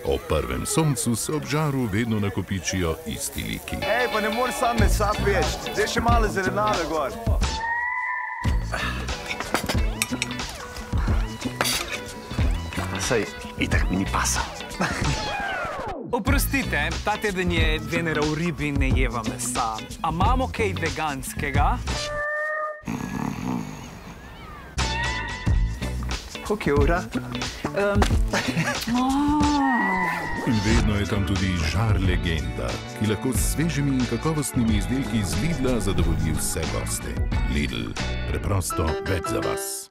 Ob prvem soncu se ob žaru vedno nakopičijo isti liki. Hej, pa ne moreš sam mesa peči, zdaj še malo zelenjave gor. Saj, itak mi ni pasal. Oprostite, ta teden je Venera v ribi in ne jeva mesa. A imamo kaj veganskega? Koliko je ura? In vedno je tam tudi žar legenda, ki lahko s svežimi in kakovostnimi izdelki iz Lidla zadovolji vse goste. Lidl, preprosto več za vas.